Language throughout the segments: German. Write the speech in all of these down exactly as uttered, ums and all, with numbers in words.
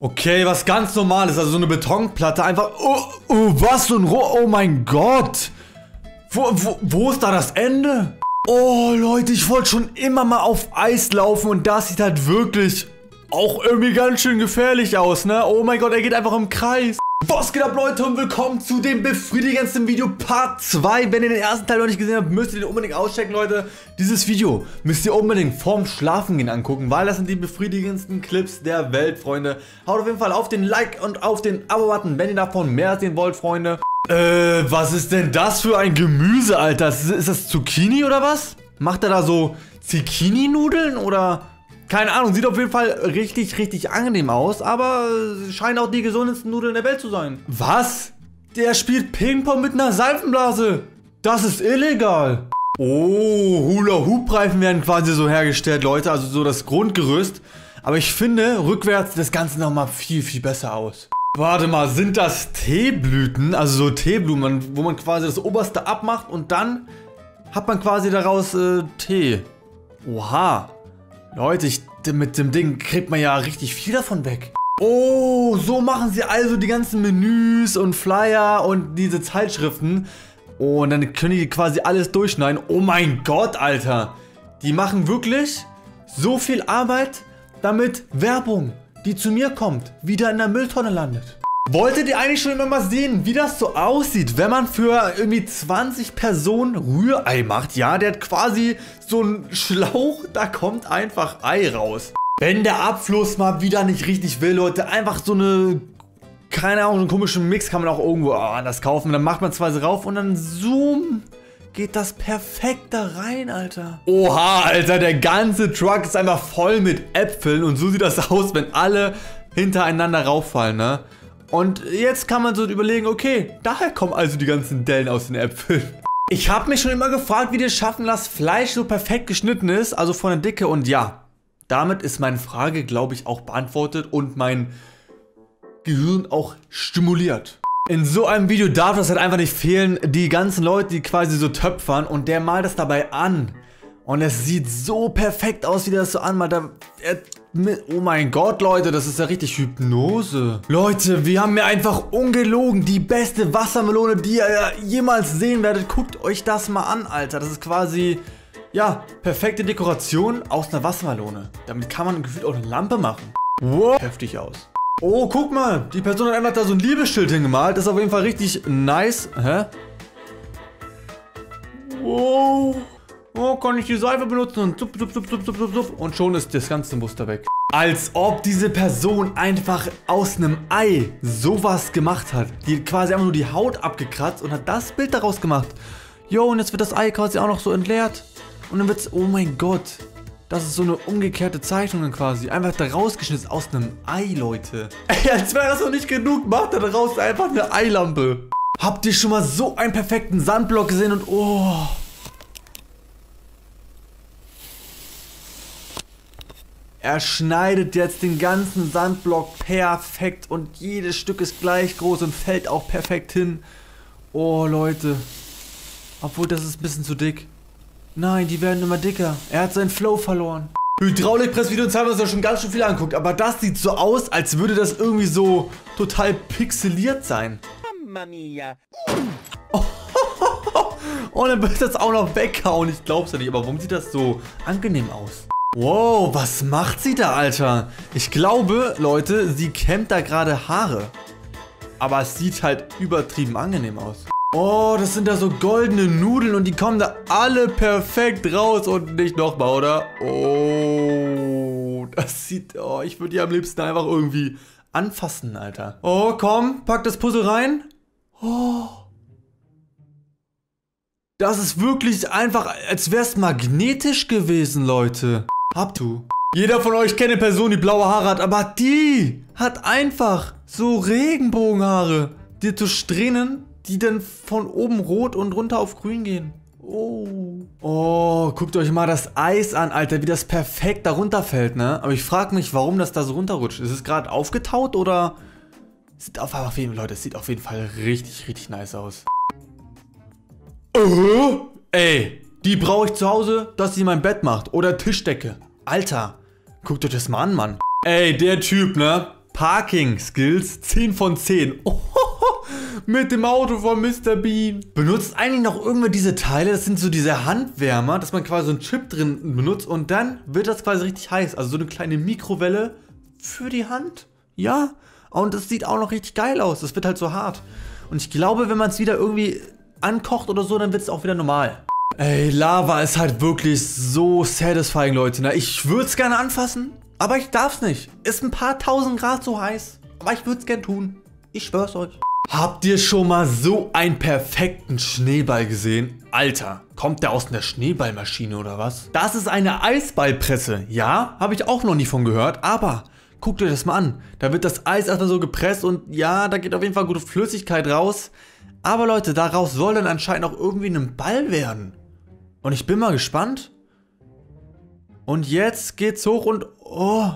Okay, was ganz normales, also so eine Betonplatte, einfach, oh, oh, was, so ein Rohr, oh mein Gott. Wo, wo, wo ist da das Ende? Oh, Leute, ich wollte schon immer mal auf Eis laufen und das sieht halt wirklich auch irgendwie ganz schön gefährlich aus, ne? Oh mein Gott, er geht einfach im Kreis. Was geht ab, Leute, und willkommen zu dem befriedigendsten Video Part zwei. Wenn ihr den ersten Teil noch nicht gesehen habt, müsst ihr den unbedingt auschecken, Leute. Dieses Video müsst ihr unbedingt vorm Schlafengehen angucken, weil das sind die befriedigendsten Clips der Welt, Freunde. Haut auf jeden Fall auf den Like und auf den Abo-Button, wenn ihr davon mehr sehen wollt, Freunde. Äh, was ist denn das für ein Gemüse, Alter? Ist, ist das Zucchini oder was? Macht er da so Zucchini-Nudeln oder... Keine Ahnung, sieht auf jeden Fall richtig, richtig angenehm aus, aber scheinen auch die gesündesten Nudeln der Welt zu sein. Was? Der spielt Ping-Pong mit einer Seifenblase. Das ist illegal. Oh, Hula-Hoop-Reifen werden quasi so hergestellt, Leute, also so das Grundgerüst. Aber ich finde, rückwärts das Ganze nochmal viel, viel besser aus. Warte mal, sind das Teeblüten, also so Teeblumen, wo man quasi das Oberste abmacht und dann hat man quasi daraus äh, Tee. Oha. Leute, ich, mit dem Ding kriegt man ja richtig viel davon weg. Oh, so machen sie also die ganzen Menüs und Flyer und diese Zeitschriften. Oh, und dann können die quasi alles durchschneiden. Oh mein Gott, Alter. Die machen wirklich so viel Arbeit, damit Werbung, die zu mir kommt, wieder in der Mülltonne landet. Wolltet ihr eigentlich schon immer mal sehen, wie das so aussieht, wenn man für irgendwie zwanzig Personen Rührei macht? Ja, der hat quasi so einen Schlauch, da kommt einfach Ei raus. Wenn der Abfluss mal wieder nicht richtig will, Leute, einfach so eine, keine Ahnung, so einen komischen Mix kann man auch irgendwo anders kaufen. Dann macht man zwei rauf und dann zoom, geht das perfekt da rein, Alter. Oha, Alter, der ganze Truck ist einfach voll mit Äpfeln und so sieht das aus, wenn alle hintereinander rauffallen, ne? Und jetzt kann man so überlegen, okay, daher kommen also die ganzen Dellen aus den Äpfeln. Ich habe mich schon immer gefragt, wie die es schaffen, dass Fleisch so perfekt geschnitten ist, also von der Dicke. Und ja, damit ist meine Frage, glaube ich, auch beantwortet und mein Gehirn auch stimuliert. In so einem Video darf das halt einfach nicht fehlen, die ganzen Leute, die quasi so töpfern und der malt das dabei an. Und es sieht so perfekt aus, wie der das so anmalt. Er, oh mein Gott, Leute, das ist ja richtig Hypnose. Leute, wir haben mir einfach ungelogen die beste Wassermelone, die ihr jemals sehen werdet. Guckt euch das mal an, Alter. Das ist quasi, ja, perfekte Dekoration aus einer Wassermelone. Damit kann man gefühlt auch eine Lampe machen. Wow. Heftig aus. Oh, guck mal. Die Person hat einfach da so ein Liebesschild hingemalt. Das ist auf jeden Fall richtig nice. Hä? Wow. Oh, kann ich die Seife benutzen und zup, zup, zup, zup, zup, zup, und schon ist das ganze Muster weg. Als ob diese Person einfach aus einem Ei sowas gemacht hat. Die quasi einfach nur die Haut abgekratzt und hat das Bild daraus gemacht. Jo, und jetzt wird das Ei quasi auch noch so entleert. Und dann wird's, oh mein Gott. Das ist so eine umgekehrte Zeichnung dann quasi. Einfach da rausgeschnitten aus einem Ei, Leute. Ey, als wäre das noch nicht genug, macht er daraus einfach eine Eilampe. Habt ihr schon mal so einen perfekten Sandblock gesehen und oh... Er schneidet jetzt den ganzen Sandblock perfekt und jedes Stück ist gleich groß und fällt auch perfekt hin. Oh, Leute. Obwohl, das ist ein bisschen zu dick. Nein, die werden immer dicker. Er hat seinen Flow verloren. Hydraulikpressvideos haben wir uns ja schon ganz schön viel angeguckt, aber das sieht so aus, als würde das irgendwie so total pixeliert sein. Mamma mia. Oh, und dann wird das auch noch weghauen. Ich glaub's ja nicht, aber warum sieht das so angenehm aus? Wow, was macht sie da, Alter? Ich glaube, Leute, sie kämmt da gerade Haare. Aber es sieht halt übertrieben angenehm aus. Oh, das sind da so goldene Nudeln und die kommen da alle perfekt raus und nicht nochmal, oder? Oh, das sieht... Oh, ich würde die am liebsten einfach irgendwie anfassen, Alter. Oh, komm, pack das Puzzle rein. Oh. Das ist wirklich einfach, als wäre es magnetisch gewesen, Leute. Habt du? Jeder von euch kennt eine Person, die blaue Haare hat, aber die hat einfach so Regenbogenhaare. Die hat so Strähnen, die dann von oben rot und runter auf grün gehen. Oh. Oh, guckt euch mal das Eis an, Alter, wie das perfekt da runterfällt, ne? Aber ich frage mich, warum das da so runterrutscht. Ist es gerade aufgetaut oder? Sieht auf, auf jeden Fall, Leute, es sieht auf jeden Fall richtig, richtig nice aus. Uh, ey, die brauche ich zu Hause, dass sie mein Bett macht. Oder Tischdecke. Alter, guckt euch das mal an, Mann. Ey, der Typ, ne? Parking Skills zehn von zehn. Oh, mit dem Auto von Mister Bean. Benutzt eigentlich noch irgendwer diese Teile? Das sind so diese Handwärmer, dass man quasi so einen Chip drin benutzt und dann wird das quasi richtig heiß. Also so eine kleine Mikrowelle für die Hand. Ja, und es sieht auch noch richtig geil aus. Das wird halt so hart. Und ich glaube, wenn man es wieder irgendwie ankocht oder so, dann wird es auch wieder normal. Ey, Lava ist halt wirklich so satisfying, Leute. Ne? Ich würde es gerne anfassen, aber ich darf es nicht. Ist ein paar tausend Grad so heiß. Aber ich würde es gerne tun. Ich schwör's euch. Habt ihr schon mal so einen perfekten Schneeball gesehen? Alter, kommt der aus einer Schneeballmaschine oder was? Das ist eine Eisballpresse. Ja, habe ich auch noch nie von gehört, aber guckt euch das mal an. Da wird das Eis erstmal so gepresst und ja, da geht auf jeden Fall gute Flüssigkeit raus. Aber Leute, daraus soll dann anscheinend auch irgendwie ein Ball werden. Und ich bin mal gespannt. Und jetzt geht's hoch und... Oh.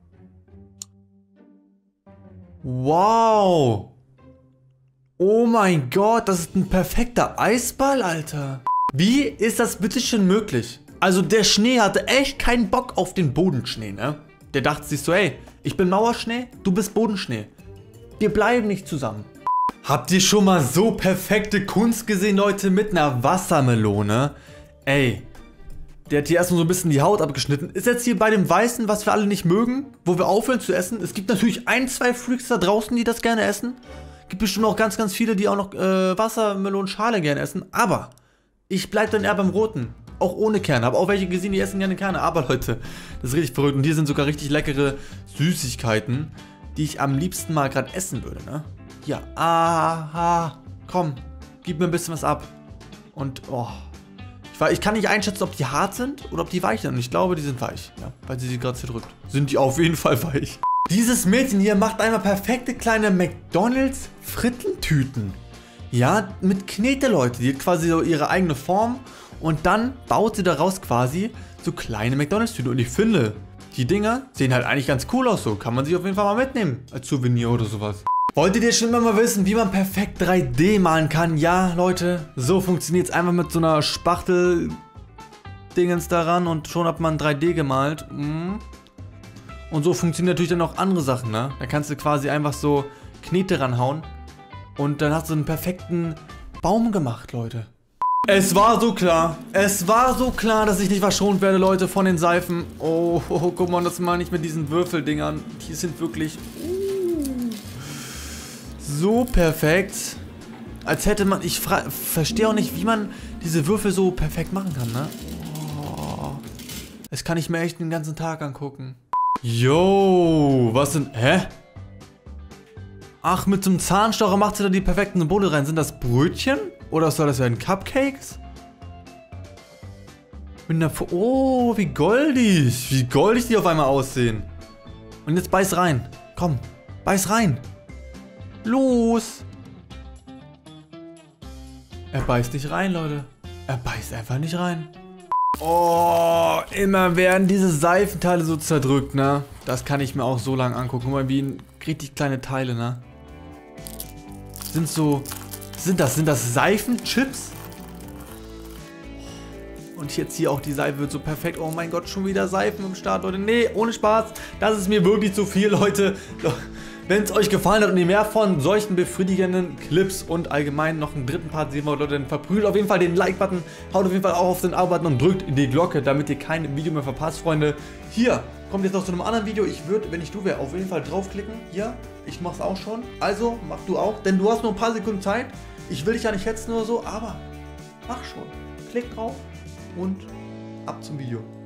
Wow. Oh mein Gott, das ist ein perfekter Eisball, Alter. Wie ist das bitte schon möglich? Also der Schnee hatte echt keinen Bock auf den Bodenschnee, ne? Der dachte sich so, ey, ich bin Mauerschnee, du bist Bodenschnee. Wir bleiben nicht zusammen. Habt ihr schon mal so perfekte Kunst gesehen, Leute, mit einer Wassermelone? Ey, der hat hier erstmal so ein bisschen die Haut abgeschnitten. Ist jetzt hier bei dem Weißen, was wir alle nicht mögen, wo wir aufhören zu essen? Es gibt natürlich ein, zwei Freaks da draußen, die das gerne essen. Gibt bestimmt auch ganz, ganz viele, die auch noch äh, Wassermelonenschale gerne essen. Aber ich bleibe dann eher beim Roten. Auch ohne Kerne. Habe auch welche gesehen, die essen gerne Kerne. Aber Leute, das ist richtig verrückt. Und hier sind sogar richtig leckere Süßigkeiten, die ich am liebsten mal gerade essen würde, ne? Ja, aha, komm, gib mir ein bisschen was ab. Und, oh, ich, war, ich kann nicht einschätzen, ob die hart sind oder ob die weich sind. Und ich glaube, die sind weich, ja, weil sie sie gerade zerdrückt. Sind die auf jeden Fall weich. Dieses Mädchen hier macht einmal perfekte kleine McDonald's Frittentüten. Ja, mit Knete, Leute. Die hat quasi so ihre eigene Form und dann baut sie daraus quasi so kleine McDonald's Tüten. Und ich finde, die Dinger sehen halt eigentlich ganz cool aus so. Kann man sich auf jeden Fall mal mitnehmen als Souvenir oder sowas. Wolltet ihr schon mal wissen, wie man perfekt drei D malen kann? Ja, Leute, so funktioniert es einfach mit so einer Spachtel-Dingens daran und schon hat man drei D gemalt. Mhm. Und so funktionieren natürlich dann auch andere Sachen, ne? Da kannst du quasi einfach so Knete ranhauen und dann hast du einen perfekten Baum gemacht, Leute. Es war so klar, es war so klar, dass ich nicht verschont werde, Leute, von den Seifen. Oh, oh, oh guck mal, das meine ich mit diesen Würfeldingern. Die sind wirklich... so perfekt, als hätte man, ich verstehe auch nicht, wie man diese Würfel so perfekt machen kann, ne? Oh, das kann ich mir echt den ganzen Tag angucken. Yo, was sind, hä? Ach, mit so einem Zahnstocher macht sie da die perfekten Symbole rein. Sind das Brötchen? Oder soll das werden Cupcakes? Mit einer, oh, wie goldig, wie goldig die auf einmal aussehen. Und jetzt beiß rein, komm, beiß rein. Los! Er beißt nicht rein, Leute. Er beißt einfach nicht rein. Oh, immer werden diese Seifenteile so zerdrückt, ne? Das kann ich mir auch so lange angucken. Guck mal, wie richtig kleine Teile, ne? Sind so... Sind das, sind das Seifenchips? Und jetzt hier auch die Seife wird so perfekt. Oh mein Gott, schon wieder Seifen im Start, Leute. Nee, ohne Spaß. Das ist mir wirklich zu viel, Leute. Wenn es euch gefallen hat und ihr mehr von solchen befriedigenden Clips und allgemein noch einen dritten Part sehen wollt, Leute, dann verprügelt auf jeden Fall den Like-Button, haut auf jeden Fall auch auf den Abo-Button und drückt die Glocke, damit ihr kein Video mehr verpasst, Freunde. Hier kommt jetzt noch zu einem anderen Video. Ich würde, wenn ich du wäre, auf jeden Fall draufklicken. Hier, ich mach's auch schon. Also, mach du auch, denn du hast nur ein paar Sekunden Zeit. Ich will dich ja nicht hetzen oder so, aber mach schon. Klick drauf und ab zum Video.